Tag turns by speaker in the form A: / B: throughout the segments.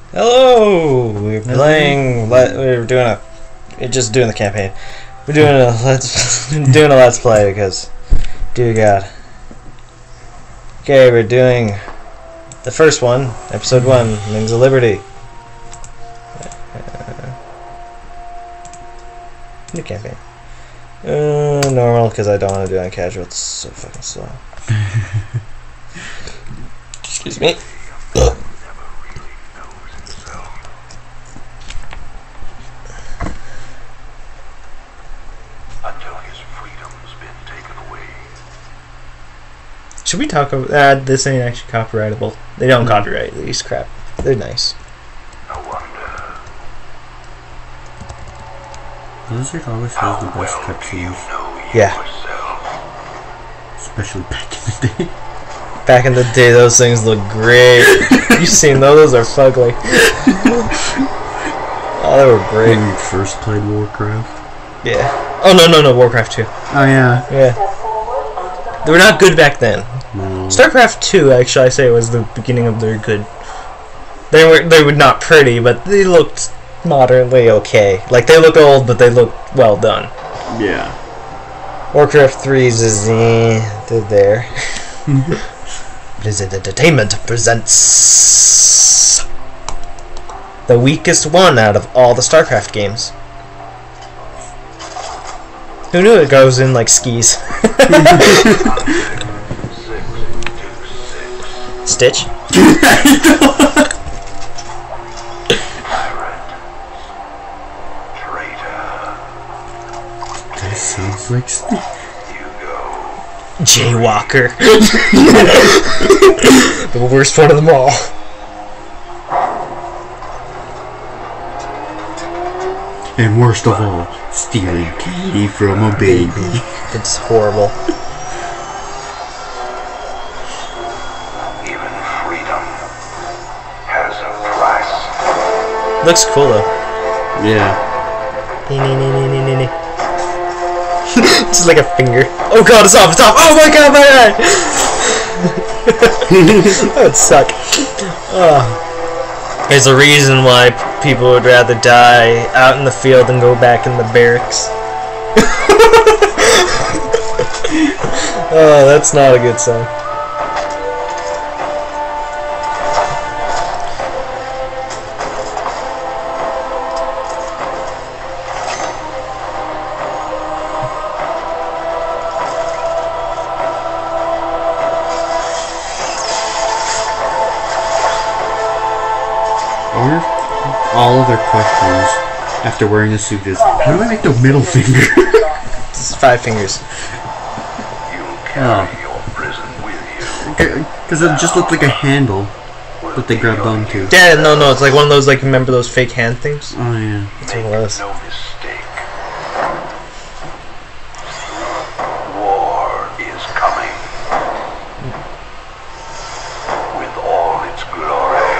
A: Hello. We're playing. We're just doing the campaign. We're doing a let's play because, dear God. Okay, we're doing the first one, episode 1, Wings of Liberty. New campaign. Normal because I don't want to do it on casual. It's so fucking slow. Excuse me. Should we talk about this? Ain't actually copyrightable. They don't copyright these crap. They're nice.
B: No wonder.
C: Those are always have the best cutscenes.
A: Yeah.
C: Especially back in the day.
A: Back in the day, those things look great. You seen those? Those are fugly. Oh, they were great.
C: When you first played Warcraft.
A: Yeah. Oh no, Warcraft 2.
C: Oh yeah.
A: Yeah. They were not good back then.
C: No.
A: Starcraft 2, actually, I say, was the beginning of their good. They were not pretty, but they looked moderately okay. Like, they look old, but they look well done.
C: Yeah.
A: Warcraft 3's is they're there. Blizzard Entertainment presents the weakest one out of all the Starcraft games. Who knew it goes in like skis? Stitch?
C: That sounds like Stitch.
A: Jaywalker. The worst one of them all.
C: And worst of all, stealing candy from a baby.
A: It's horrible.
B: Even freedom has a price.
A: Looks cool though.
C: Yeah.
A: Just like a finger. Oh god, it's off, it's off! Oh my god, my eye! That would suck. Oh. There's a reason why people would rather die out in the field than go back in the barracks. Oh, that's not a good sign.
C: All of their questions after wearing a suit is, how do I make the middle finger?
A: It's 5 fingers.
B: You carry your prison with you.
C: Because it just looked like a handle that they grabbed onto.
A: Yeah, no, it's like one of those, like, remember those fake hand things?
C: Oh yeah.
A: That's what it was.
B: No mistake. War is coming. With all its glory.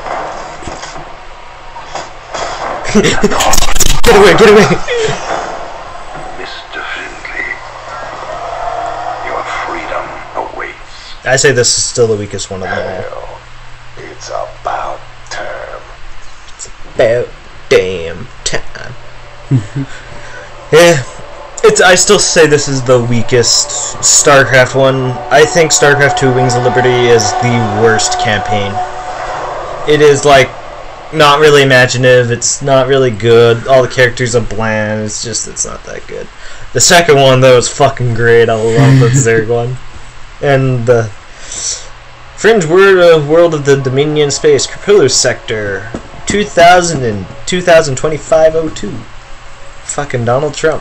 A: Get away, get away!
B: Mr. Findlay, your freedom awaits.
A: I say this is still the weakest one of them all.
B: Hell, it's about time.
A: It's about damn time. Yeah, I still say this is the weakest StarCraft one. I think StarCraft 2 Wings of Liberty is the worst campaign. It is like not really imaginative, it's not really good, all the characters are bland, it's not that good. The second one though is fucking great, I love the Zerg one. And the Fringe World of the Dominion Space, Capillars Sector, 2000 and 2025-02. Fucking Donald Trump.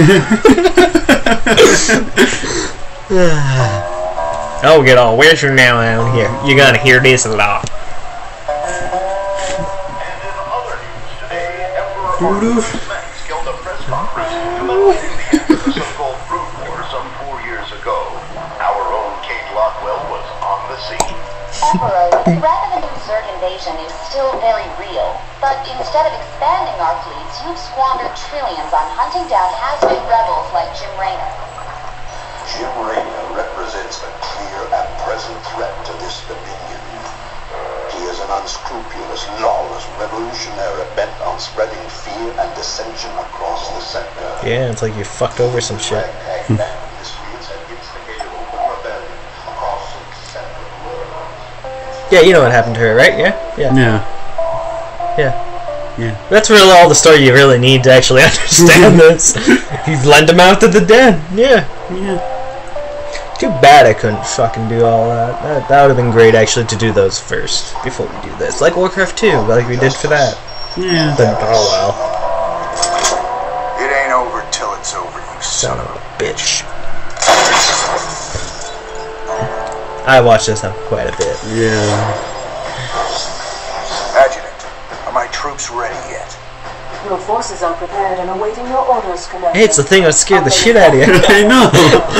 A: Oh, get all where's your now down here? You're gonna hear this a lot.
B: Killed a press conference commemorating the end of the so-called Brood War some 4 years ago. Our own Kate Lockwell was on the scene.
D: Emperor, the threat of a new Zerg invasion is still very real, but instead of expanding our fleets, you've squandered trillions on hunting down has-been rebels like Jim Raynor.
B: Jim Raynor represents a clear and present threat to this dominion. He is an unscrupulous, lawless revolutionary bent on spreading fear and dissension across the sector.
A: Yeah, it's like you fucked over some shit.
B: Ragtag band miscreants had instigated open rebellion across separate worlds.
A: Yeah, you know what happened to her, right? Yeah? Yeah.
C: Yeah.
A: Yeah.
C: Yeah.
A: That's really all the story you really need to actually understand this. He's lent him out to the dead. Yeah.
C: Yeah.
A: Too bad I couldn't fucking do all that. That would have been great actually to do those first before we do this. Like Warcraft 2, like we did for that.
C: Yeah.
A: But oh well.
B: It ain't over till it's over, you
A: Son of a bitch. I watched this one quite a bit.
C: Yeah.
B: Adjutant, are my troops ready yet?
E: Your forces are prepared and awaiting your orders, Commander.
A: Hey, it's the thing that scared the shit out of you.
C: I know.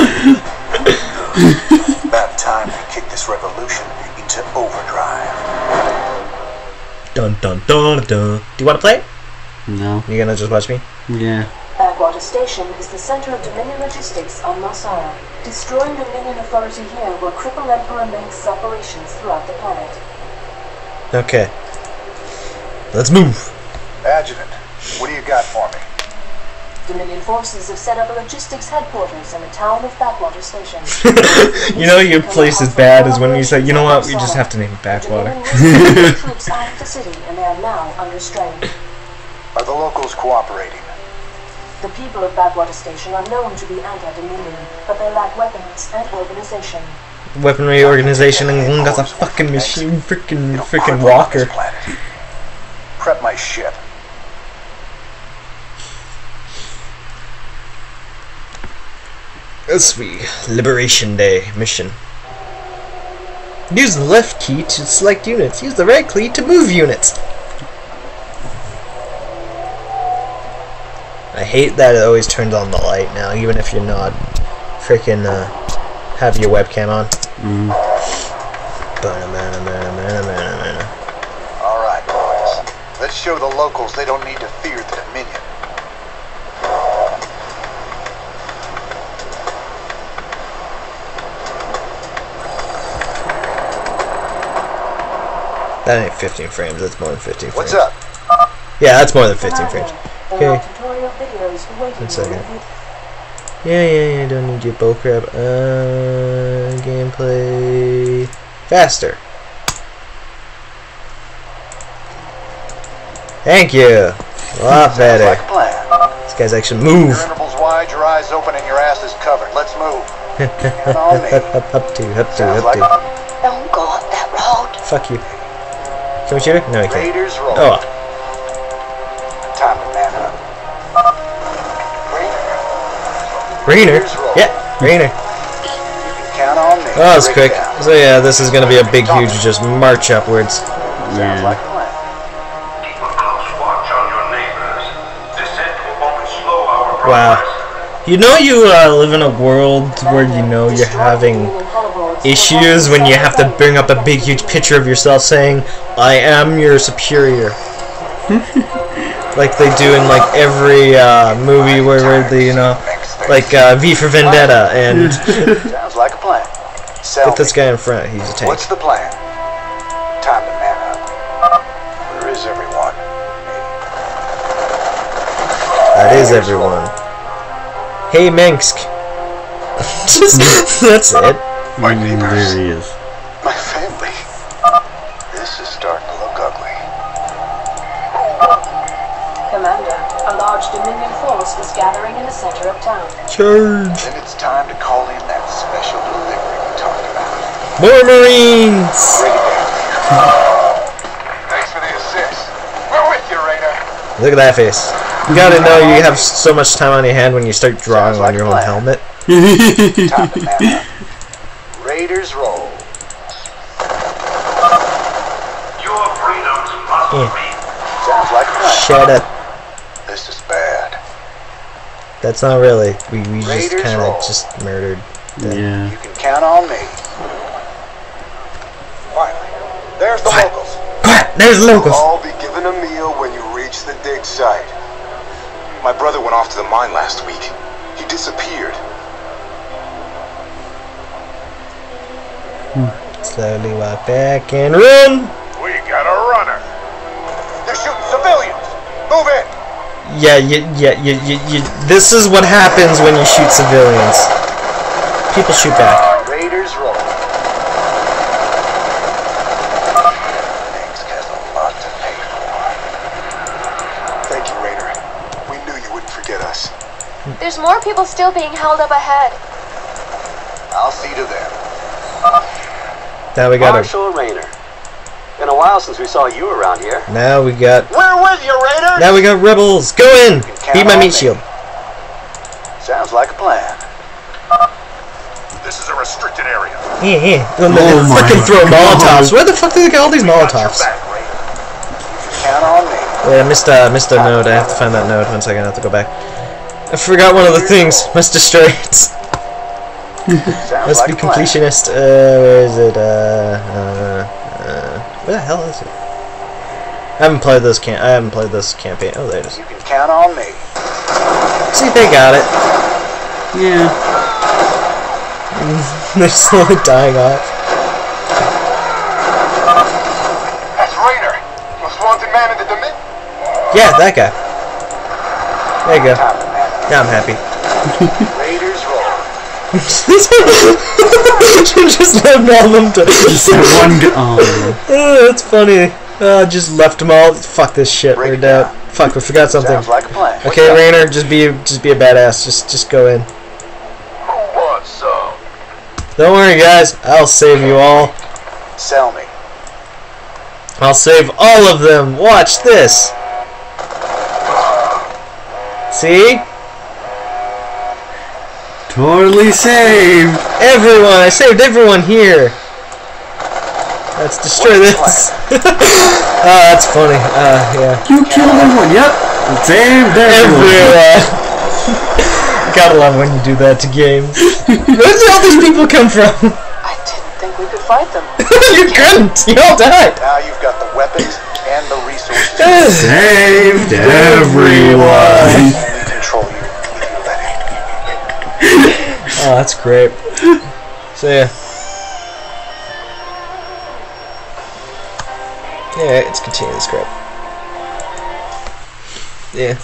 B: About time we kick this revolution into overdrive.
A: Dun dun dun dun. Do you want to play?
C: No.
A: You gonna just watch me?
C: Yeah.
E: Backwater Station is the center of Dominion logistics on Marsara. Destroying Dominion authority here will cripple Emperor Meng's operations throughout the planet.
A: Okay. Let's move.
B: Adjutant, what do you got for me?
E: Dominion forces have set up a logistics headquarters in the town of Backwater Station.
A: You know your place is bad is when you say, you know what, we just have to name it Backwater.
E: Dominion troops out of the city and they are now under strain.
B: Are the locals cooperating?
E: The people of Backwater Station are known to be anti-Dominion, but they lack weapons and organization.
A: Weaponry organization and got a fucking machine, freaking walker.
B: Prep my ship.
A: SV Liberation Day mission. Use the left key to select units. Use the right key to move units. I hate that it always turns on the light now, even if you're not freaking have your webcam on.
B: Alright, boys. Let's show the locals they don't need to fear the Dominion.
A: That ain't 15 frames, that's more than 15 frames.
B: What's up?
A: Yeah, that's more than 15 frames. Okay.
E: Tutorial videos waiting
A: 1 second. Yeah, don't need your bullcrap. Gameplay faster. Thank you. A lot better.
B: Like a plan.
A: These guys actually move.
B: Your intervals wide, your eyes open, and your ass is covered. Let's move. Count on me.
A: Up to.
B: Sounds like
D: Don't go up that road.
A: Fuck you. Can we shoot her? No, we can't.
B: Raiders roll.
A: Oh.
B: Time to man up.
A: Rainer. Yeah, Rainer.
B: You can count on me.
A: Oh, it's
B: Break
A: quick.
B: it down.
A: So yeah, this is gonna be a big, huge, just march upwards.
B: Sounds like a plan.
F: Keep a close watch on your neighbors. Descent will only slow our
A: Wow.
F: progress.
A: You know you live in a world where you know you're having issues when you have to bring up a big huge picture of yourself saying, I am your superior. Like they do in like every movie where they, you know, like V for Vendetta and
B: Sounds like a plan. Sell
A: put this
B: me.
A: guy in front, he's a tank.
B: What's the plan? Time to man up. Where is everyone?
A: That is everyone. Hey Minsk. That's it.
B: My
C: There
B: neighbors.
C: he is.
B: My family. This is starting to look ugly.
E: Commander, a large Dominion force is gathering in the center of town.
A: Charge.
B: Then it's time to call in that special delivery we talked about.
A: More Marines.
B: Break it down. Thanks for the assist. We're with you, Rainer.
A: Look at that face. You gotta know you have so much time on your hand when you start drawing
B: Sounds
A: on
B: like
A: your
B: a
A: own
B: plan.
A: helmet.
B: Time to man up. Raiders roll.
F: Your freedoms must
A: Yeah.
F: be.
B: Sounds like a plan.
A: Shut up.
B: This is bad.
A: That's not really. We just
B: Raiders
A: kind
B: roll.
A: of just murdered them.
C: Yeah.
B: You can count on me. Finally, there's the locals.
A: Quiet! There's the locals.
B: All be given a meal when you reach the dig site. My brother went off to the mine last week. He disappeared.
A: Slowly walk back and run.
B: We got a runner. They're shooting
A: Yeah, this is what happens when you shoot civilians. People shoot back.
B: Raiders roll. Thanks, has a lot to pay for. Thank you, Raider. We knew you wouldn't forget us.
G: There's more people still being held up ahead.
B: I'll see to them.
A: Now we got
H: Marshal Rayner. Been a while since we saw you around here.
A: Now we got.
B: We're with you, Raider.
A: Now we got rebels. Go in. Beat my meat shield.
B: Sounds like a plan.
F: This is a restricted area.
A: Yeah. Fucking throw Molotovs. Where the fuck do they get all these Molotovs?
B: Count on me.
A: Wait, I missed a node. I have to find that node. 1 second. I have to go back. I forgot one of the things. Must destroy it. Must be completionist. Where is it? Where the hell is it? I haven't played this campaign. Oh, there it is.
B: You can count on me.
A: See, they got it.
C: Yeah.
A: They're slowly dying off.
B: That's Raider. Most wanted man in the domain.
A: Yeah, that guy. There you go. Now I'm happy.
B: Raiders roll.
A: Just left all them to.
C: Just that one guy. Oh,
A: That's funny. Just left them all. Fuck this shit. We're dead. Fuck, we forgot something.
B: Sounds like a plan.
A: Okay, Rayner, just be a badass. Just go in.
F: Who wants some?
A: Don't worry, guys. I'll save you all.
B: Sell me.
A: I'll save all of them. Watch this. See?
C: totally saved.
A: Everyone. I saved everyone here. Let's destroy this. That's funny. Yeah.
C: You killed everyone. Yep. Saved everyone.
A: Gotta love when you do that to games. Where did all these people come from?
E: I didn't think we could fight them.
A: You couldn't. You all died.
B: Now you've got the weapons and the resources.
C: Saved everyone.
B: Only control you if you let it.
A: Oh, that's great. So yeah. Yeah, let's continue this crap. Yeah.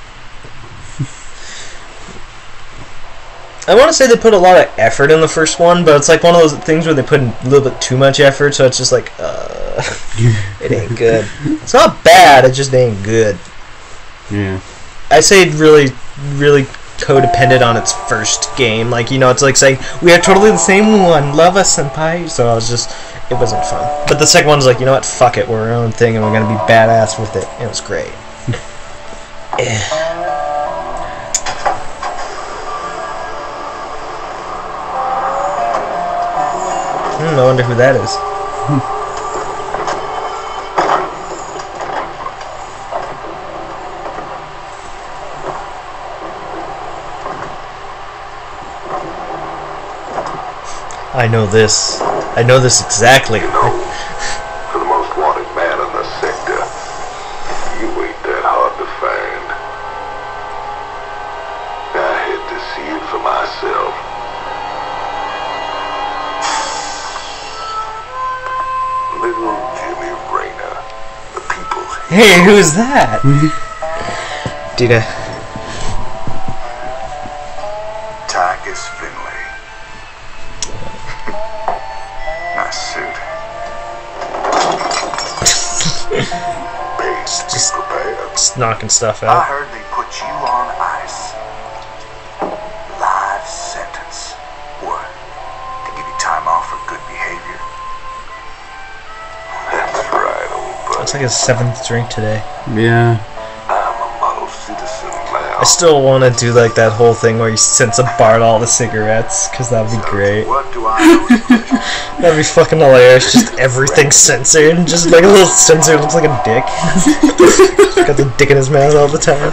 A: I want to say they put a lot of effort in the first one, but it's like one of those things where they put in a little bit too much effort, so it's just like, it ain't good. It's not bad, it just ain't good.
C: Yeah.
A: I say it really, really codependent on its first game. Like, you know, it's like saying, we are totally the same one, love us, senpai. So I was just, it wasn't fun. But the second one's like, you know what, fuck it, we're our own thing and we're gonna be badass with it. It was great. Yeah. I wonder who that is. I know this. I know this exactly.
F: You know, for the most wanted man in the sector, you ain't that hard to find. I had to see it for myself. Little Jimmy Rayner, the people's
A: Hey, who's that? Dita.
B: Tigus Finley. Nice suit. Base,
A: Just-
B: be prepared.
A: Just knocking stuff
B: I
A: out.
B: heard they put you on ice. Live sentence. What? To give you time off for good behavior?
F: That's right, old buddy.
A: It's like his 7th drink today.
C: Yeah.
F: I'm a model citizen now.
A: I still want to do like that whole thing where he sends a bar to all the cigarettes, because that'd be great.
B: What do I know?
A: That'd be fucking hilarious. Just everything censored. Just like a little sensor that looks like a dick. Got the dick in his mouth all the time.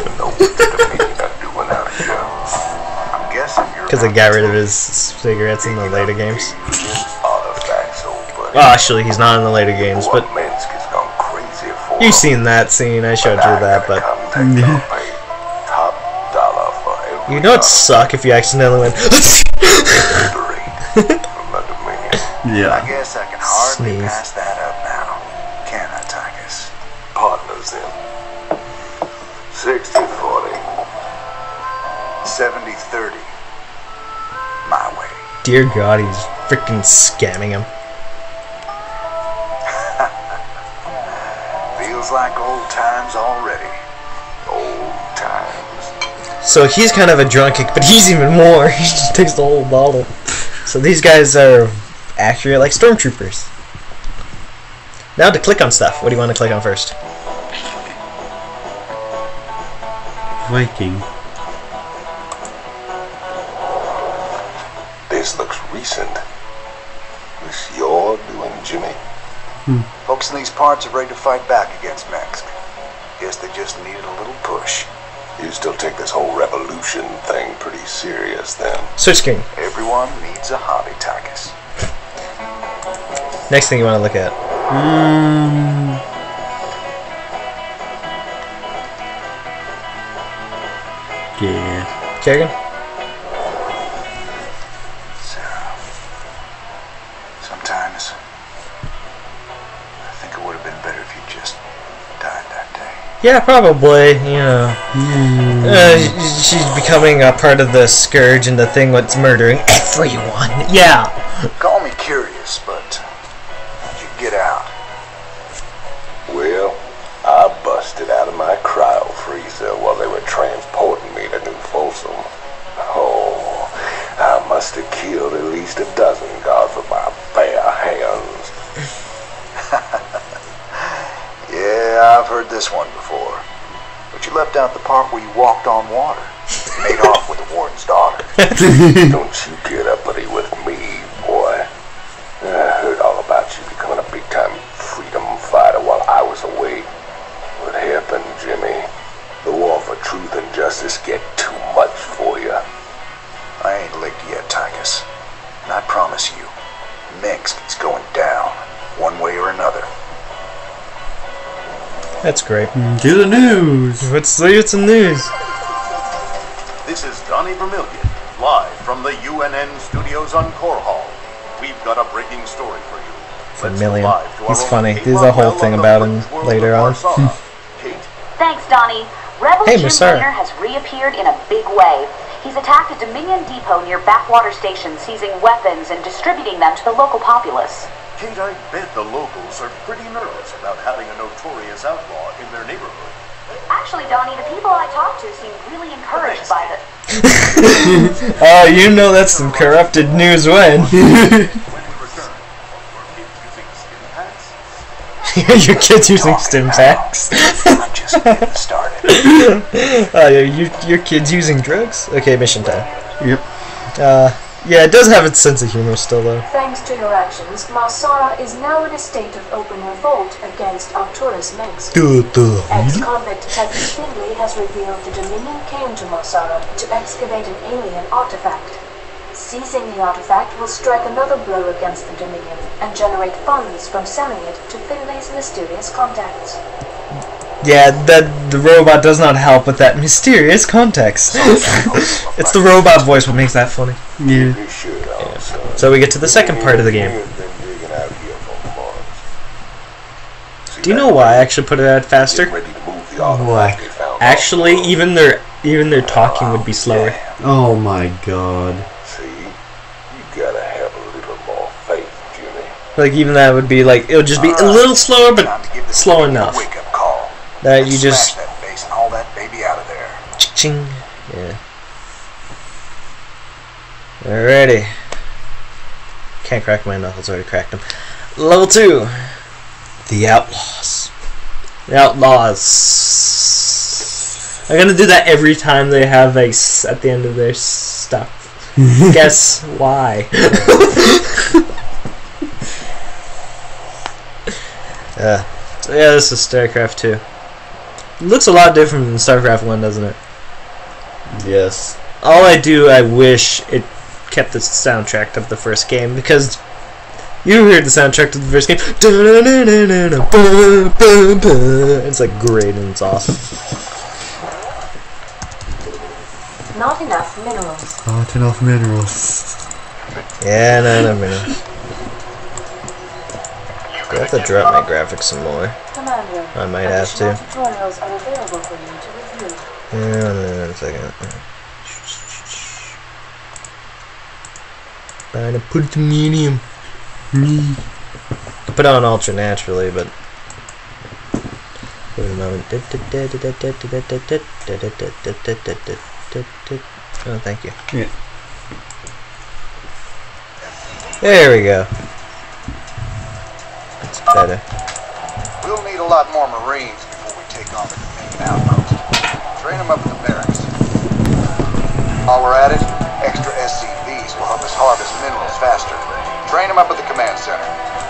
B: I'm guessing you're
A: Because they got rid of his cigarettes in the later games.
B: artifacts, old buddy.
A: Well, actually, he's not in the later games, but
F: Minsk has gone crazy for
A: you've seen that scene. I showed you that, but
F: top dollar for every
A: you know it'd suck if you accidentally went
F: victory from the Dominion.
B: I
C: Yeah.
B: guess I can hardly
A: Sneeze.
B: pass that up now. Can I, Tigus?
F: Partners in 64
B: 70-30. My way.
A: Dear God, he's freaking scamming him.
B: Feels like old times already. Old times.
A: So he's kind of a drunk, but he's even more. He just takes the whole bottle. So these guys are accurate like stormtroopers. Now to click on stuff. What do you want to click on first?
C: Viking.
F: This looks recent. This you're doing, Jimmy?
B: Folks in these parts are ready to fight back against Minsk. Guess they just needed a little push.
F: You still take this whole revolution thing pretty serious, then?
A: Switch screen.
B: Everyone needs a hobby, Tychus.
A: Next thing you want to look at.
C: Yeah.
A: Kerrigan?
B: Sarah. Sometimes I think it would have been better if you just died that day.
A: Yeah, probably. You know, she's becoming a part of the scourge and the thing that's murdering everyone. Yeah.
B: Call me curious, but how'd you get out?
F: Well, I busted out of my cryo freezer while they were transporting me to New Folsom. Oh, I must have killed at least a dozen guards with my bare hands.
B: Yeah, I've heard this one before. But you left out the part where you walked on water. Made off with the warden's daughter.
F: Don't you get uppity with me, boy. I heard all about you becoming a big-time freedom fighter while I was away. What happened, Jimmy? The war for truth and justice get too much for you.
B: I ain't licked yet, Tychus. And I promise you, Minsk is going down, one way or another.
A: That's great.
C: Do the news.
A: Let's see what's in news.
B: This is Donnie Vermillion, live from the UNN studios on Core Hall. We've got a breaking story for you.
A: Vermillion. He's funny. There's a whole thing about him later on.
B: Kate.
D: Thanks, Donnie. Rebel
A: Hey,
D: Jim
A: Musara.
D: Raynor has reappeared in a big way. He's attacked a Dominion depot near Backwater Station, seizing weapons and distributing them to the local populace.
B: Kate, I bet the locals are pretty nervous about having a notorious outlaw in their neighborhood.
D: Actually, Donnie, the people I talked to seem really encouraged by the...
A: Oh, you know that's some corrupted news when.
B: When we return, were kids using skin packs?
A: Your kid's using stim packs.
B: I'm just getting started.
A: Oh, yeah, your kid's using drugs? Okay, mission time.
C: Yep.
A: Yeah, it does have its sense of humor still, though.
E: Thanks to your actions, Marsara is now in a state of open revolt against Arcturus Minsk. Ex-convict Detective Findlay has revealed the Dominion came to Marsara to excavate an alien artifact. Seizing the artifact will strike another blow against the Dominion and generate funds from selling it to Findlay's mysterious contacts.
A: Yeah, the robot does not help with that mysterious context. It's the robot voice what makes that funny.
C: Yeah.
F: You should also.
A: So we get to the second part of the game. Do you know why I actually put it out faster?
C: Why?
A: Actually, even their talking would be slower.
C: Oh my god.
F: See, you gotta have a little more faith, Jimmy.
A: Like even that would be like it would just be a little slower, but slow enough
B: Wake-up call.
A: that you just
B: Smash that face and haul that baby out of there.
A: ching. Yeah. Alrighty. Can't crack my knuckles. Already cracked them. Level 2. The Outlaws. The Outlaws. I'm gonna do that every time they have a s at the end of their stuff. Guess why? So yeah, this is Starcraft 2. It looks a lot different than Starcraft 1, doesn't it?
C: Yes.
A: All I wish it kept the soundtrack of the first game, because you heard the soundtrack to the first game. It's like great and it's awesome.
E: Not enough minerals.
C: Not enough minerals.
A: Yeah, no minerals. I have to drop my graphics some more.
E: Commander,
A: I might have to.
E: additional tutorials are available for you to review.
A: Yeah, in a second. Fine, I put it to medium. I put it on ultra naturally, but wait a moment. Oh, thank you.
C: Yeah.
A: There we go. That's better.
B: We'll need a lot more Marines before we take on the Dominion outpost. Train them up in the barracks. While we're at it, extra SCVs will help us harvest minerals faster. Train them up at the command center.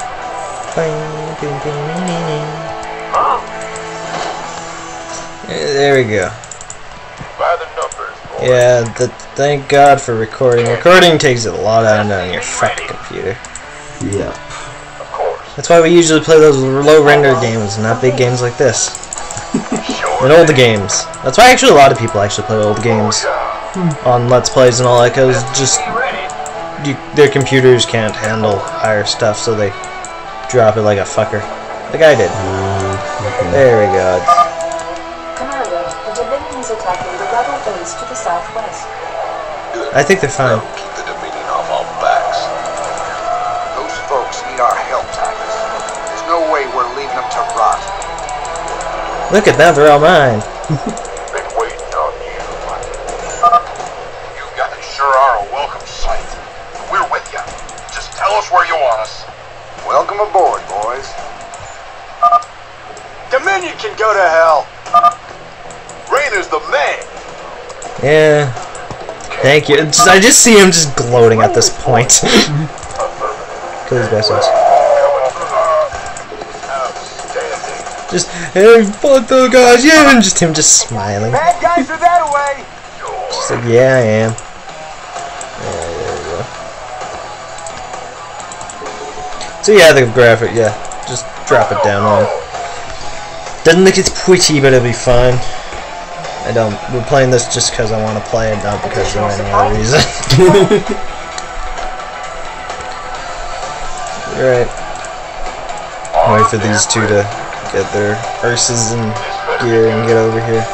A: There we go.
F: By the numbers, boy.
A: Yeah, thank God for recording. Recording takes a lot out on your fucking computer.
C: Yep.
F: Of course.
A: That's why we usually play those low render games, not big games like this. And old games. That's why actually a lot of people actually play old games on Let's Plays and all that, because just their computers can't handle higher stuff, so they drop it like a fucker. Like I did.
C: Okay.
A: There we go.
E: Commander, the Dominion is attacking the rebel base to the southwest.
A: I think they're fine.
F: Keep the Dominion off our backs.
B: Those folks need our help, Titus. There's no way we're leaving them to rot.
A: Look at them, they're all mine.
F: Been waiting on you. You guys sure are a welcome sight. We're with you. Just tell us where you want us.
B: Welcome aboard, boys. Dominion can go to hell.
F: Rainer's the man.
A: Yeah. Thank you. I just see him just gloating at this point. Kill these bastards.
F: Outstanding.
A: Just, hey, fuck those guys, yeah, and just him just smiling.
B: Bad guys are that way.
A: Just like, yeah, I am. Yeah, there we go. So yeah, the graphic, yeah, just drop it down on. Doesn't look as pretty, but it'll be fine. I don't. We're playing this just because I want to play it, not because of any other reason. Right. Wait for these two to get their arses and gear and get over here.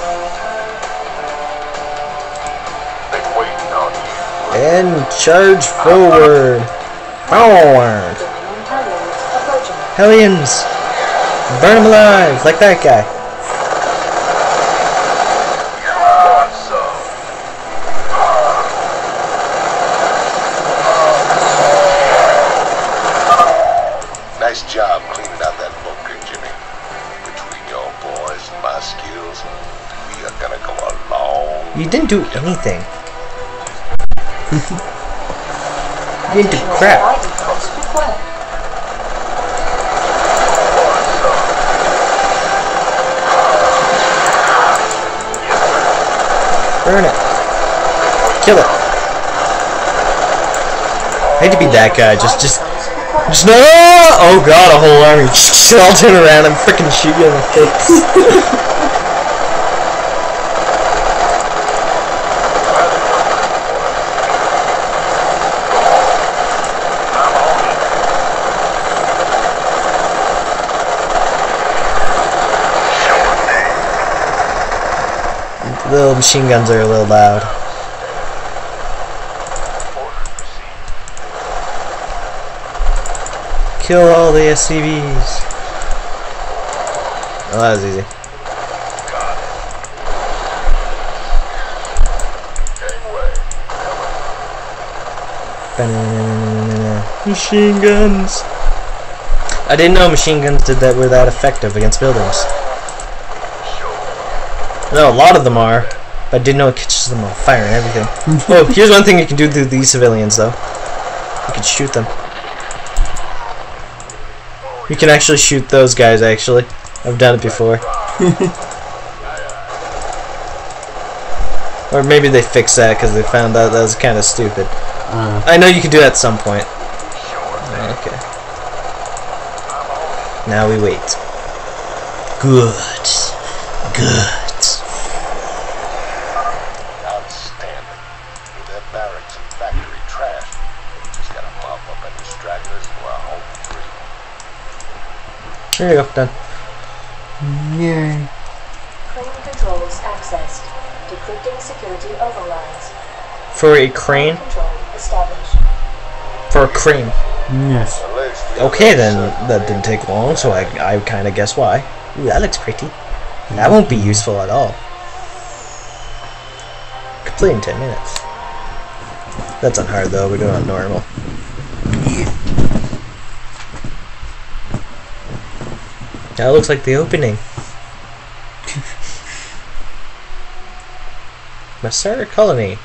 F: Been waiting on you.
A: And charge forward! Forward! Hellions! Burn them alive! Like that guy.
F: Nice job cleaning out that bunker, Jimmy. Between your boys and my skills, we are gonna go a long.
A: You didn't do anything. You didn't do crap. Burn it. Kill it. I hate to be that guy. Just no! Oh god, a whole army. Just all turn around and freaking shoot you in the face. The little machine guns are a little loud. Kill all the SCVs. Oh, that was easy. Machine guns. I didn't know machine guns were that effective against buildings. No, a lot of them are, but I didn't know it catches them on fire and everything. Oh, here's one thing you can do to these civilians, though. You can shoot them. You can actually shoot those guys, actually. I've done it before. Or maybe they fixed that because they found out that was kind of stupid. I know you can do that at some point. Okay. Now we wait. Good. Good.
F: Outstanding. With their barracks and factory trash, just gotta mop up any stragglers and we're home free.
A: There you go, done.
C: Yay.
E: Crane controls accessed. Decrypting security overrides.
A: For a crane?
E: Control established.
A: For a cream.
C: Yes.
A: Okay, then that didn't take long, so I kind of guess why. Ooh, that looks pretty. That won't be useful at all. Complete in 10 minutes. That's on hard though, we're doing it on normal. That looks like the opening. Masara Colony.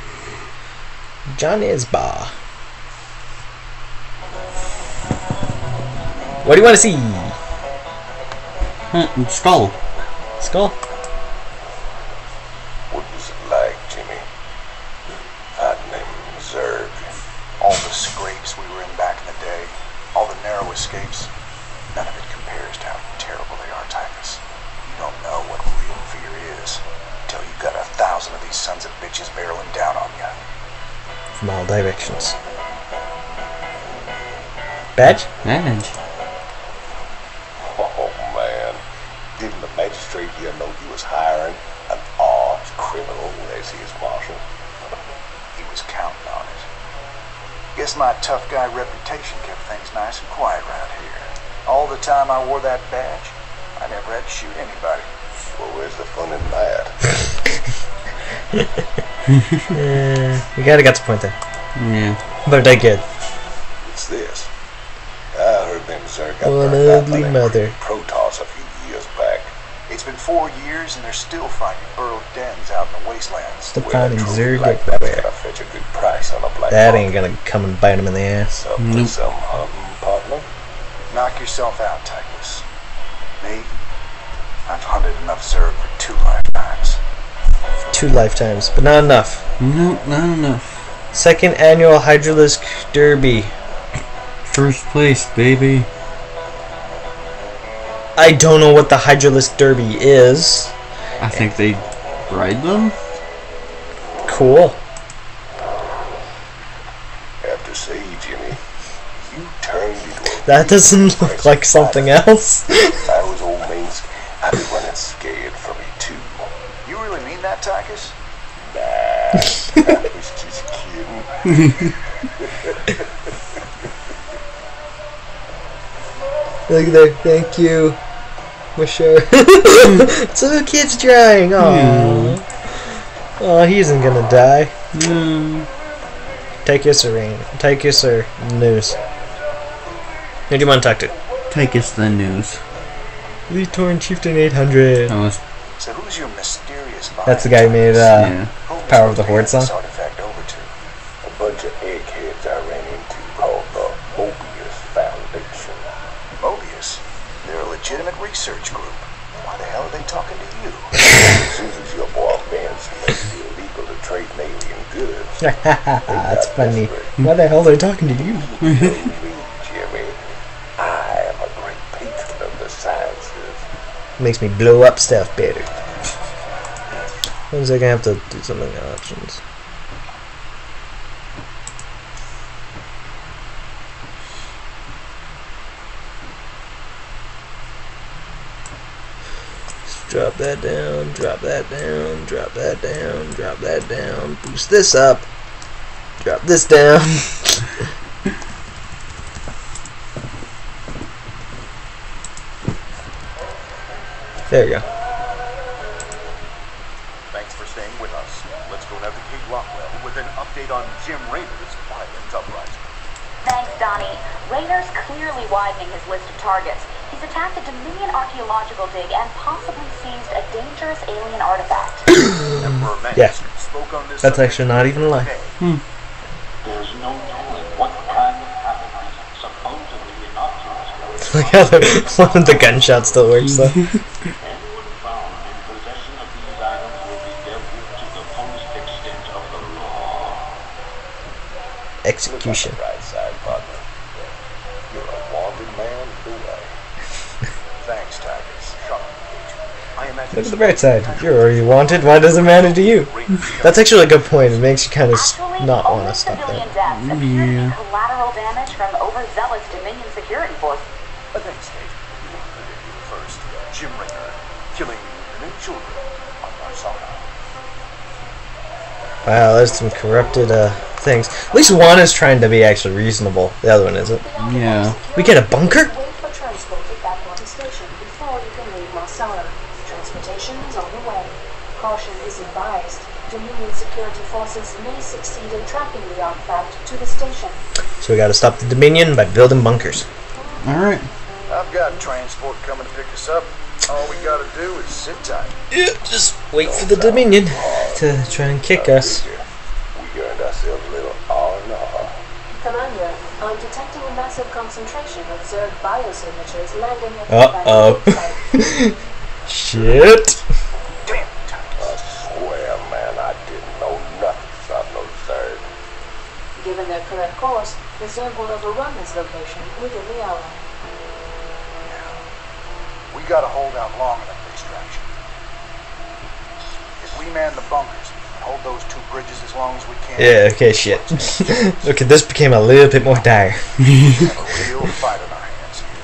A: John Isba. What do you want to see?
C: Skull.
A: Skull?
F: What was it like, Jimmy? Fighting them Zerg.
B: All the scrapes we were in back in the day, all the narrow escapes, none of it compares to how terrible they are, Typhus. You don't know what real fear is until you got 1,000 of these sons of bitches barreling down on you.
A: From all directions. Badge?
C: Badge.
F: Oh, man. Didn't the magistrate here know he was hiring an arch criminal as his marshal?
B: He was counting on it. Guess my tough guy reputation kept things nice and quiet around here. All the time I wore that badge, I never had to shoot anybody.
F: Well, where's the fun in that?
A: You kinda got the point there.
C: Yeah.
A: But I did.
F: What's this? I heard them Zerg got
A: One
F: burned out
A: ugly
F: by that
A: mother.
F: great Protoss a few years back.
B: It's been 4 years and they're still finding burrowed dens out in the wastelands.
A: Still
F: Well,
A: finding
F: truly
A: Zerg
F: like that's
A: everywhere.
F: gonna fetch a good price on a black
A: That
F: market.
A: ain't gonna come and bite him in the ass.
F: Up
C: Nope.
F: with some hunting, partner?
B: Knock yourself out, Typhus. Me? I've hunted enough Zerg for 2 lifetimes.
A: 2 lifetimes, but not enough.
C: Nope, not enough.
A: Second annual Hydralisk Derby.
C: First place, baby.
A: I don't know what the Hydralisk Derby is.
C: I think they ride them.
A: Cool.
F: Have to say, Jimmy, you turned into a
A: That doesn't look like something else.
F: If I was old Minsk, I'd be running scared for me too.
B: You really mean that, Tychus?
F: Nah, I was just kidding.
A: Look there, thank you. For sure. So the kid's drying. Aww. Oh, he isn't gonna die.
C: No.
A: Take your serene. Take your sir. News. Who do you want to talk to?
C: Take us the news.
A: Lee Torn Chieftain 800.
C: That was,
B: So who's your mysterious mind?
A: That's the guy who made
C: yeah.
A: Power of the Horde song.
B: This artifact over to?
F: A bunch of eggheads I ran into called the Mobius Foundation.
B: Mobius? They're a legitimate research group. Why the hell are they talking to you?
F: As soon as your boy Vince makes it illegal to trade in alien goods.
A: That's funny. Why the hell are they talking to you?
F: Jimmy, I am a great patron of the sciences.
A: Makes me blow up stuff better. When's I gonna have to do something in options? Just drop that down, drop that down, drop that down, drop that down, boost this up, drop this down. There you go.
B: Thanks for staying with us. Let's go navigate Rockwell with an update on Jim Raynor's violent uprising.
D: Thanks, Donnie. Raynor's clearly widening his list of targets. He's attacked a Dominion archaeological dig and possibly seized a dangerous alien artifact.
B: Emperor Manx
A: Yeah.
B: spoke on this
A: That's
B: subject
A: actually not even a lie.
B: today.
I: There's no telling what kind of pathogens supposedly innocuous
A: Like how one of the gunshots still works though.
I: anyone found in possession of these items will be dealt with to the fullest extent of the law.
A: Execution.
F: Look on the right side, partner. You're a wanted man, boy.
B: Thanks, Tigers. Sharp engagement. I imagine
A: Look at the bright side. You're already wanted. Why does it matter to you? That's actually a good point. It makes you kind of
D: Actually,
A: not want
D: only
A: to stop
D: civilian
A: there.
D: deaths appear to be
C: Yeah.
D: collateral damage from overzealous Dominion security forces.
B: Thanks, Nate. First, Jim Raynor killing women and children on Marsala.
A: Wow, there's some corrupted things. At least one is trying to be actually reasonable. The other one isn't.
C: Yeah.
A: We get a bunker?
E: Wait for transport at Backwater Station before you can leave Marsala. Transportation is on the way. Caution is advised. Dominion security forces may succeed in tracking the artifact to the station.
A: So we gotta stop the Dominion by building bunkers.
C: Alright.
B: I've got transport coming to pick us up. All we gotta do is sit tight.
A: Yeah, just wait for the Dominion to try and kick us.
F: We earned ourselves a little R&R.
E: Commander, I'm detecting a massive concentration of Zerg biosignatures landing at the
A: Uh-oh.
E: site.
A: Shit.
B: Damn.
F: I swear, man, I didn't know nothing about no Zerg.
E: Given their current course, the Zerg will overrun this location within the hour.
B: We gotta hold out long enough for extraction. If we man the bunkers and hold those two bridges as long as we can,
A: Yeah, okay, shit. Okay, this became a little bit more dire.
B: we have a real fight on our hands here.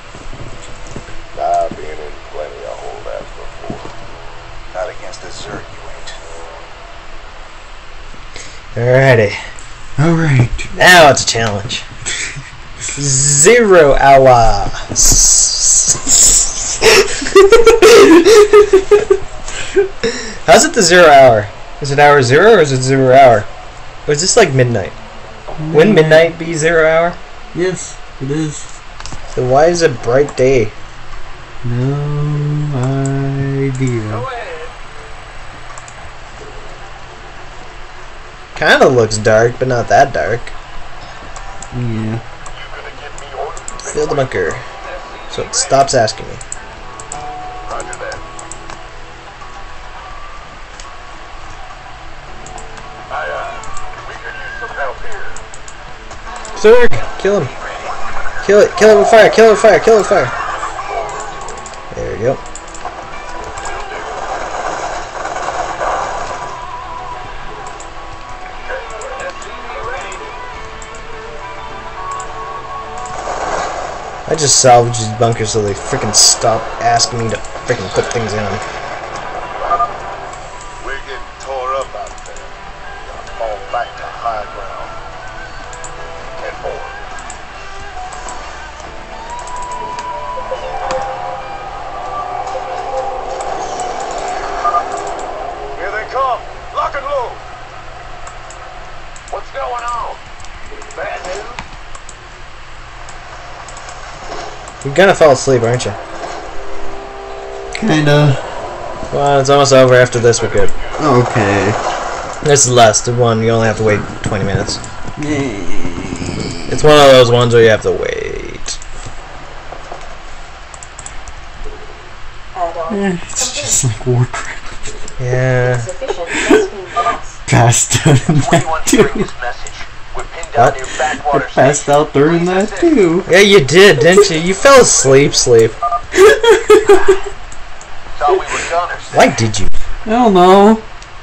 F: I've been in plenty of holdouts before.
B: Not against the Zerg, you ain't.
A: Alrighty.
C: Alright.
A: Now it's a challenge. 0 hour. How's it the 0 hour? Is it hour 0 or is it 0 hour? Or is this like midnight? Wouldn't midnight be 0 hour?
C: Yes, it is.
A: So why is it bright day?
C: No idea.
A: Kinda looks dark, but not that dark.
C: Yeah.
A: Fill the bunker. So it stops asking me.
F: Roger that. We could use some help here.
A: Zerg! Kill him. Kill it. Kill it with fire. Kill it with fire. Kill it with fire. There we go. I just salvage these bunkers so they freaking stop asking me to freaking put things in them.
F: We're getting tore up out there. Gotta fall back to high ground. And forward. Here they come. Lock and load. What's going on? Bad news?
A: You're gonna fall asleep, aren't you?
C: Kinda.
A: Well, it's almost over. After this, we're good.
C: Okay.
A: This is the last one. You only have to wait 20 minutes.
C: Yay.
A: It's one of those ones where you have to wait.
C: It's just like Warcraft.
A: Yeah.
E: Sufficient must be lost.
C: Passed out in that too.
A: What?
C: I passed out during that too.
A: Yeah, you did, didn't you? You fell asleep, Why did you?
C: I don't know.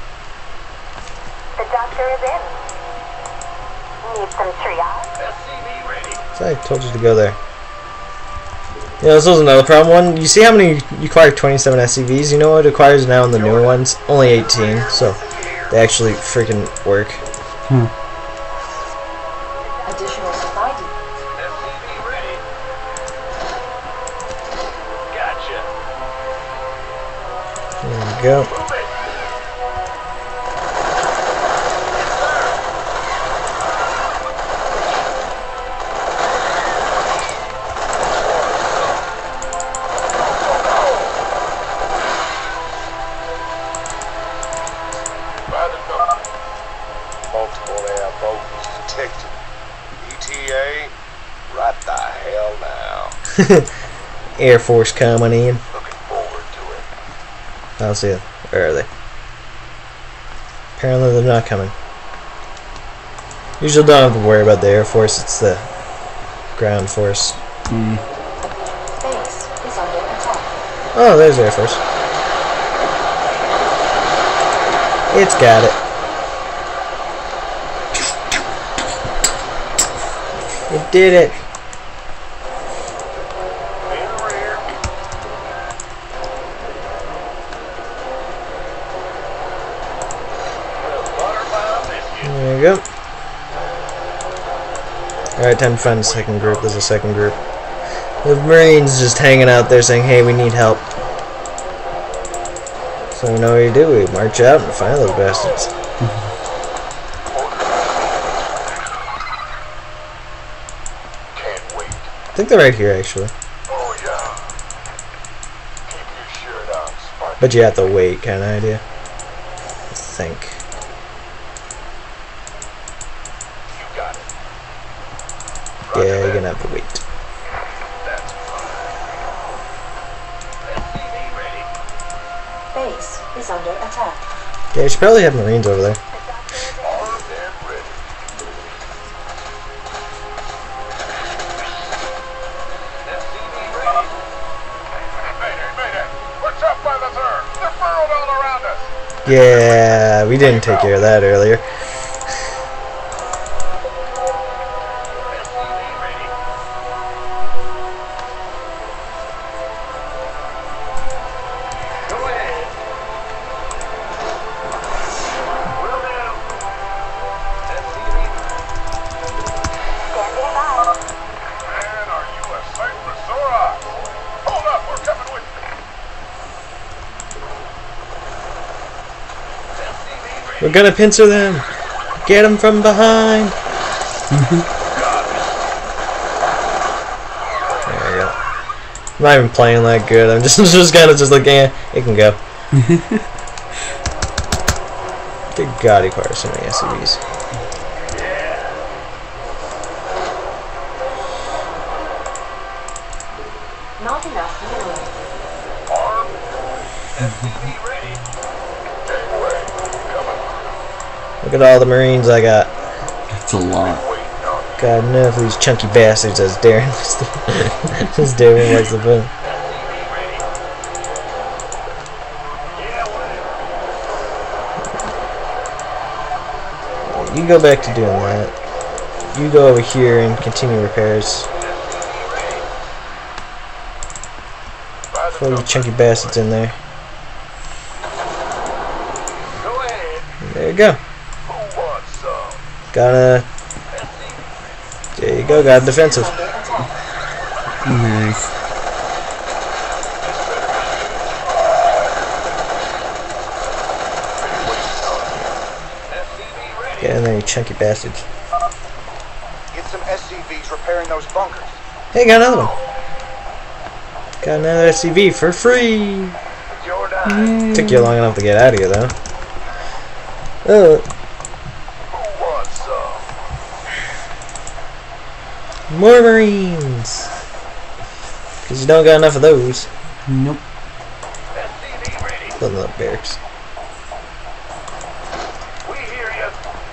D: The doctor is in. Need some triage?
A: So I told you to go there. Yeah, this was another problem. One, you see how many you acquire 27 SCVs? You know what it acquires now in the newer ones? Only 18, so they actually freaking work.
E: Additional supply depots.
A: There we go.
F: Multiple airboats detected. ETA, right the hell now.
A: Air Force coming in.
F: Looking forward to it.
A: I'll see it. Where are they? Apparently they're not coming. Usually don't have to worry about the Air Force, it's the ground force.
E: Base is under attack.
A: Oh, there's Air Force. It's got it. It did it. There you go. Alright, time to find the second group. There's a second group. The Marines just hanging out there saying, hey, we need help. So we know what you do. We march out and find those bastards.
F: Can't wait.
A: I think they're right here, actually.
F: Oh yeah. Keep your shirt on, Sparky.
A: But you have to wait, kind of idea. I think.
F: You got it.
A: Yeah, you're gonna have to wait.
F: That's fine.
E: Base is under attack.
A: Yeah, you should probably have Marines over there.
F: Armed and ready. Mayday. What's up, officer? They're burrowed all around us.
A: Yeah, we didn't take care of that earlier.
F: Man, are you a sight for sore eyes? Hold up, we're coming with you.
A: We're gonna pincer them. Get them from behind. There we go. I'm not even playing that good. I'm just kind of just like, yeah, it can go. Good God, he requires so many SUVs.
E: Not enough mineral.
F: Armed. SCV ready. Gateway. Coming.
A: Look at all the Marines I got.
C: That's a lot.
F: Waiting on you.
A: Got enough of these chunky bastards as Darren likes to as Darren likes to put.
F: SCV ready. Yeah, whatever.
A: You go back to doing that. You go over here and continue repairs. Throw you chunky bastards in there.
F: Go ahead.
A: There you go.
F: Who wants some?
A: Gotta. There you go. Got defensive.
E: Under attack.
C: Nice.
F: SCV ready.
A: Get in there, you chunky bastards.
B: Get some SCVs repairing those bunkers.
A: Hey, got another one. Got another SCV for free.
F: It's your dime.
A: Took you long enough to get out of here, though.
F: Who wants some?
A: More Marines. Because you don't got enough of those.
C: Nope.
F: SCV ready.
A: Building up barracks.
F: We hear you.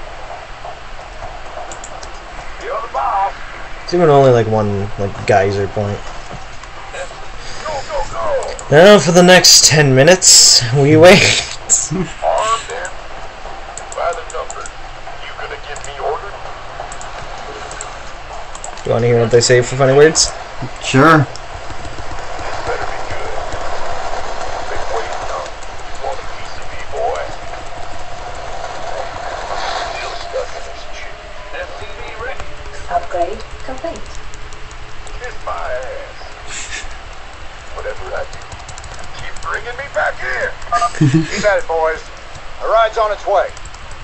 F: You're the boss.
A: It's even only like one geyser point.
F: Go, go, go.
A: Now for the next 10 minutes, we wait.
F: Armed and by the numbers. You gonna give me orders?
A: Do you want to hear what they say for funny words?
C: Sure.
F: Better be good. Been waiting on you. Want a piece of me, boy? Still stuck in this chip. SCV ready.
E: Upgrade complete.
F: Kiss my ass. Whatever I do, keep bringing me back here.
B: Keep at it, boys. The ride's on its way.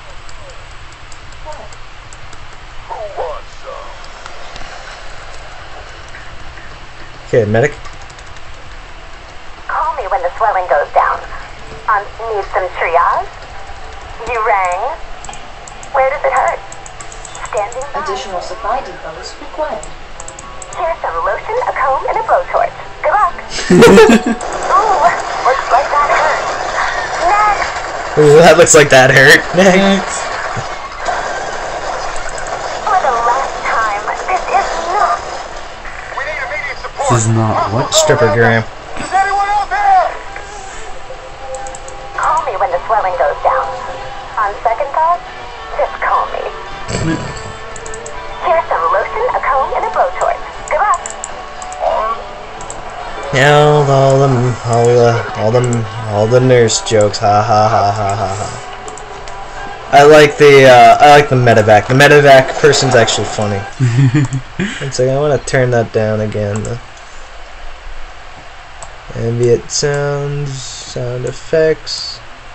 F: Who wants some?
A: Okay, medic.
D: Call me when the swelling goes down. Need some triage? You rang? Where does it hurt? Standing by.
E: Additional supply depots required.
D: Here's some lotion, a comb, and a blowtorch. Good luck. Ooh, looks like that hurt. Next.
A: Ooh, that looks like that hurt.
C: Next.
D: For the last time, this is not.
F: We need immediate support.
C: This is not what?
A: Stripper gram.
F: Is anyone out there?
D: Call me when the swelling goes down. On second thought, just call me. Here's some lotion, a comb, and a blowtorch. Good luck.
A: Now all the nurse jokes. Ha ha ha ha ha ha. I like the medevac. The medevac person's actually funny. One second, I want to turn that down again. The ambient sounds, sound effects,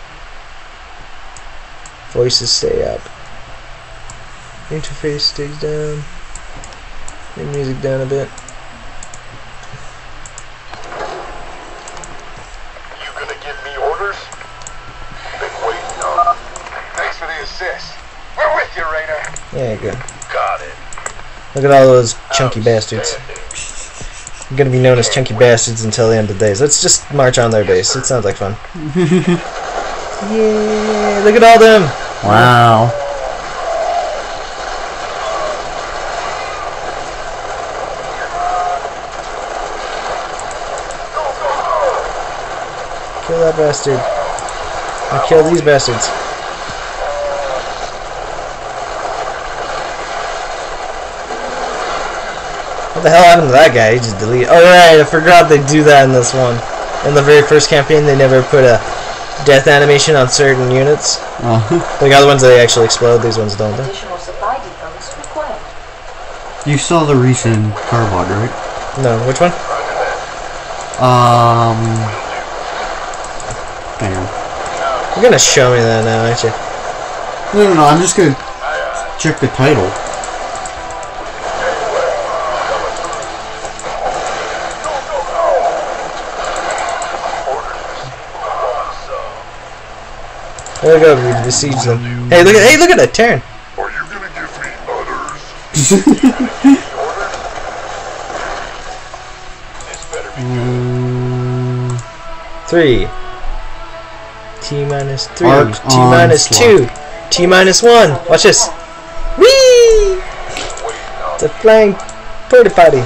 A: voices stay up. Interface stays down. Bring music down a bit.
F: You gonna give me orders? Been waiting on. Thanks for the assist. We're with you, Rainer.
A: Yeah, good.
F: Got it.
A: Look at all those chunky bastards. I'm gonna be known as chunky bastards until the end of the days. Let's just march on their base. It sounds like fun. Yeah, look at all them.
C: Wow.
A: Kill that bastard. And kill these bastards. What the hell happened to that guy? He just deleted. Oh right, I forgot they do that in this one. In the very first campaign, they never put a death animation on certain units. Like other ones, they actually explode. These ones don't.
E: Additional supply depots required.
C: You saw the recent Carbod, right?
A: No, which one?
C: Hang on.
A: You're gonna show me that now, aren't you?
C: No, I'm just gonna check the title.
A: There we go, we besiege them. Hey, look at it, Terran.
F: Are you gonna give me orders? This better be good.
A: 3. T-minus 3.
C: Arc
A: T-minus 2. T-minus 1. Watch this. Whee! It's a flying porta potty.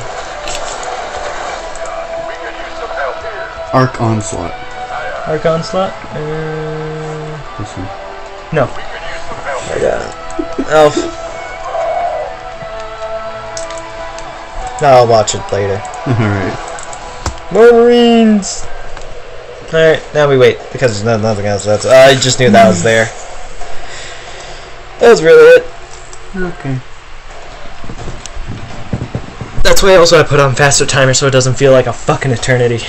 F: We could use some help here.
C: Arc Onslaught.
A: Arc onslaught?
C: This one.
A: No.
F: We could use some help
A: I got it. Elf. No, I'll watch it later.
C: Alright.
A: More Marines! Alright, now we wait, because there's nothing else. I just knew that was there. That was really it.
C: Okay.
A: That's why also I put on faster timer so it doesn't feel like a fucking eternity.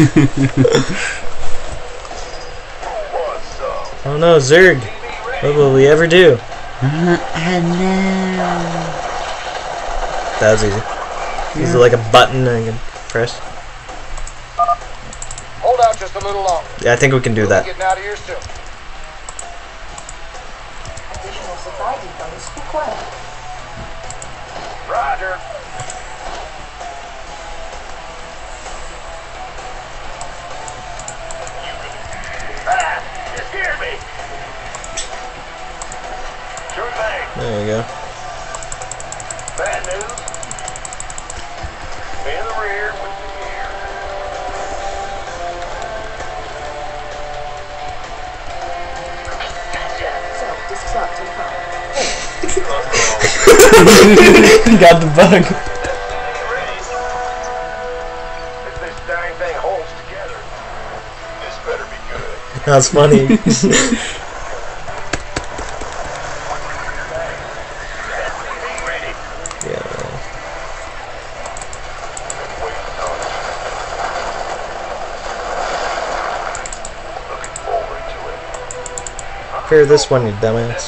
A: Oh no, Zerg. What will we ever do? That was easy. Is it like a button I can press?
B: Hold out just a little longer.
A: Yeah, I think we can do that.
B: Getting out of here soon.
E: Additional supply depots required.
F: Roger. You scared me. Sure thing.
A: There you go.
F: Bad news. In the rear with the gear.
E: Self-destruct and fire.
A: Got the bug.
F: If this dang thing holds together, this better be good.
A: That's funny. Yeah.
F: Looking forward to it.
A: Prepare this one, you dumbass.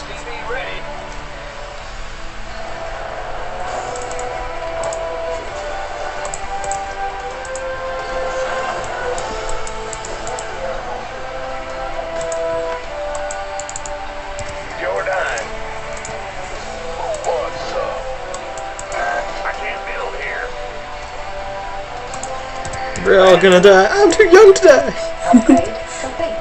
A: We're all gonna die. I'm too young to die.
E: Upgrade complete.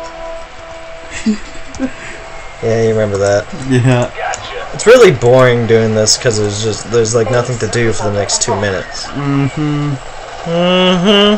A: Yeah, you remember that.
C: Yeah.
A: It's really boring doing this because there's like nothing to do for the next 2 minutes.
C: Mm-hmm.
A: Mm-hmm.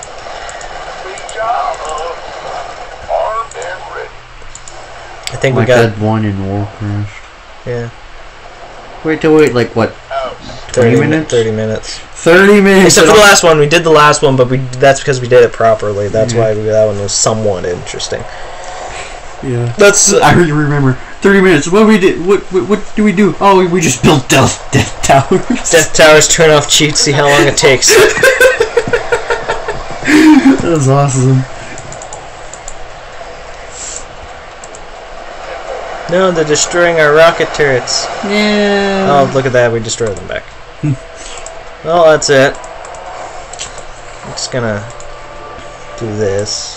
F: Armed and ready.
A: I think
C: Like
A: we got
C: that one in Warcraft.
A: yeah.
C: Wait, like what?
A: 30
C: minutes?
A: 30 minutes.
C: 30 minutes.
A: Except for the last one. We did the last one, but that's because we did it properly. That's why that one was somewhat interesting.
C: Yeah.
A: That's
C: I remember 30 minutes. What we did? What do we do? Oh, we just built death towers.
A: Death towers, turn off cheats, see how long it takes.
C: That was awesome.
A: No, they're destroying our rocket turrets.
C: Yeah.
A: Oh, look at that, we destroyed them back. Well, that's it. I'm just gonna do this.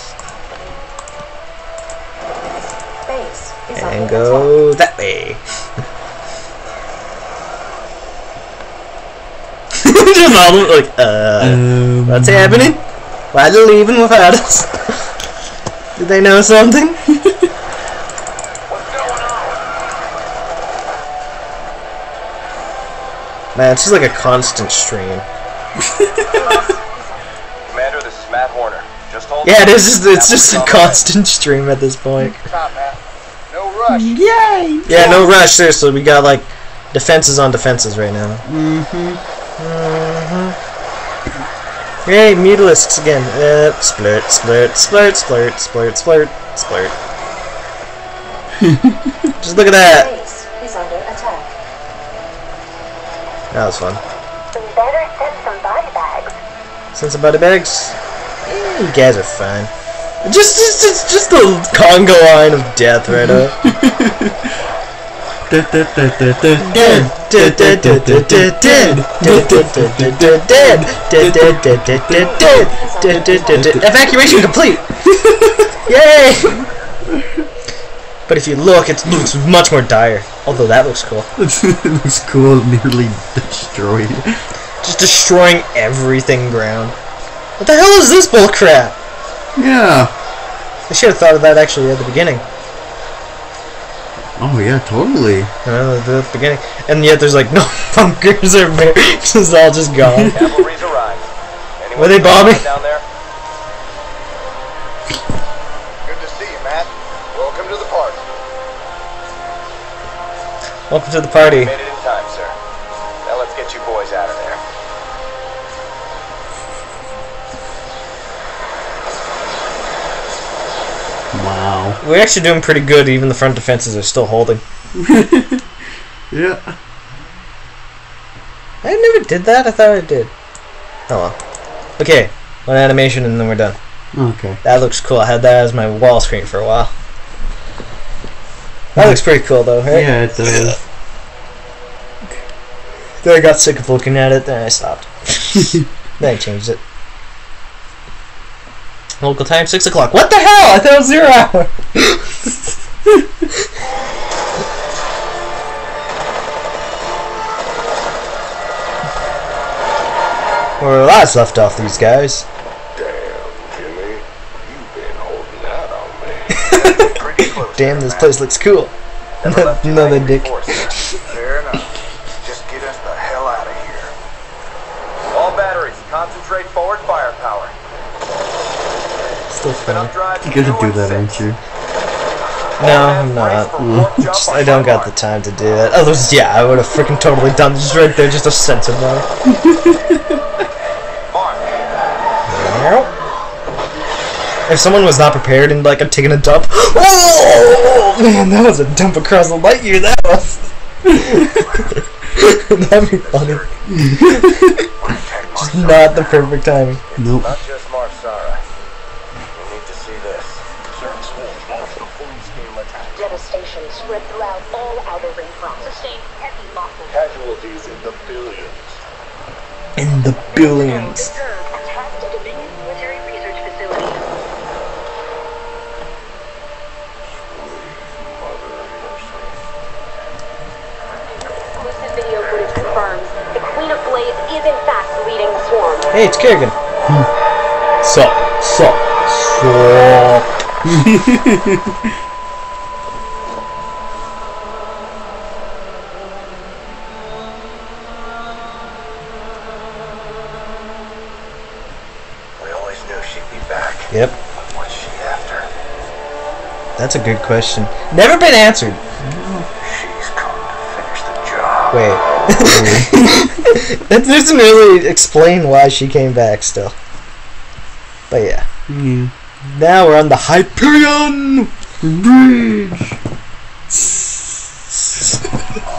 E: Base is
A: And
E: under
A: go that way. Just all like, what's happening? Why are they leaving without us? Did they know something?
F: What's going on?
A: Man, it's just like a constant stream.
H: Commander, this is Matt Horner. Just hold
A: Yeah,
H: on.
A: it's just a constant stream at this point.
B: Stop, Matt. No rush.
C: Yay!
A: Yeah, no rush, seriously. We got like defenses on defenses right now. Yay, mutalisks again. Splurt, splurt, splurt, splurt, splurt, splurt, splurt. Just look at that.
E: Base is under attack.
A: That was fun.
D: We better send some body bags.
A: Send some body bags. You guys are fine. Just the conga line of death right up. Evacuation complete. Yay! But if you look, it looks much more dire. Although that looks cool.
C: It looks cool. Nearly destroyed.
A: Just destroying everything ground. What the hell is this bullcrap?
C: Yeah.
A: I should have thought of that actually at the beginning.
C: Oh yeah, totally.
A: At the beginning, and yet there's like no bunkers or barracks. It's all just gone.
H: Cavalry's arrived. Anyone
A: Were they bombing?
H: down there?
B: Good to see you, Matt. Welcome to the party.
A: Welcome to the party.
H: Made it in time, sir. Now let's get you boys out of there.
C: Wow.
A: We're actually doing pretty good. Even the front defenses are still holding.
C: Yeah.
A: I never did that. I thought I did. Oh well. Okay, one animation and then we're done.
C: Okay.
A: That looks cool. I had that as my wall screen for a while. That looks pretty cool though, right?
C: Yeah, it does.
A: Then I got sick of looking at it, then I stopped. Then I changed it. Local time 6 o'clock. What the hell? I thought it was 0 hour. We're last left off these guys.
F: Damn, Jimmy. You've been holding out on me.
B: Pretty close.
A: Damn,
B: there,
A: this
B: Matt.
A: place looks cool.
H: Never left you
A: Another
H: hanging
A: dick.
H: before, sir.
B: Fair enough. Just get us the hell out of here.
H: All batteries, concentrate forward firepower.
A: Still
H: Been
A: fun.
H: up drive
C: You gotta do that,
H: 2 and
C: aren't you?
H: 6.
A: No,
H: All
A: I'm
H: hands brace
A: not.
H: for warp jump
A: Just,
H: on
A: I don't
H: my
A: got
H: mark.
A: the time to do that. Otherwise, yeah, I would have freaking totally done this right there, just a sensor bar.
H: Mark.
A: If someone was not prepared and like I'm taking a dump, oh man, that was a dump across the light year. That was. That'd be funny. Just not the perfect timing.
C: Nope.
H: Not just Marsara. You need to see this.
I: Certain swarms launched a full-scale attack.
D: Devastation spread throughout all outer ring fronts. Sustained heavy losses.
I: Casualties in the billions.
A: In the billions.
D: Attacked the Dominion military research facility. Exclusive video footage confirms the Queen of Blades is in fact leading the swarm.
A: Hey, it's Kerrigan. Sup.
H: We always knew she'd be back.
A: Yep,
H: What's she after?
A: that's a good question. Never been answered.
F: She's come to finish the job.
A: Wait. It doesn't really explain why she came back still. But yeah.
C: Yeah.
A: Now we're on the Hyperion Bridge.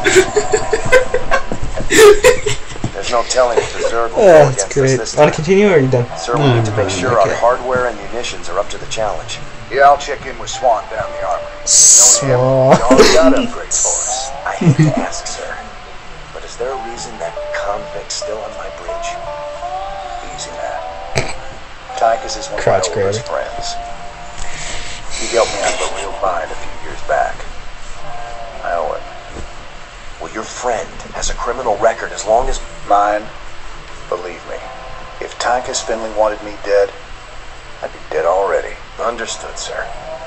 B: There's no telling if the Zerg will
A: Oh,
B: go
A: that's
B: against
A: great.
B: us this
A: Want
B: time.
A: to continue or are you done?
B: Sir, we need to make sure our hardware and munitions are up to the challenge. Yeah, I'll check in with Swan down the armory.
A: Swan.
B: You already got upgrades for us. I hate to ask, sir, but is there a reason that convict's still on my bridge? Easy, man. Tychus is one of my
A: Crotch
B: oldest
A: grabber.
B: friends. He helped me out of a real bind a few years back. I owe him. Well, your friend has a criminal record as long as... Mine? Believe me, if Tychus Finley wanted me dead, I'd be dead already. Understood, sir.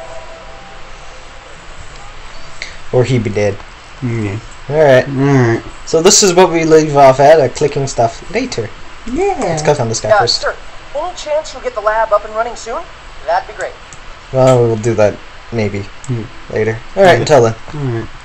A: Or he be dead.
C: Yeah.
A: Alright.
C: Alright.
A: So this is what we leave off at, clicking stuff later.
C: Yeah.
A: Let's click on this guy
J: Yeah,
A: first.
J: sir. Any chance you'll get the lab up and running soon? That'd be great.
A: Well, we'll do that maybe later. Alright, until then.
C: Alright.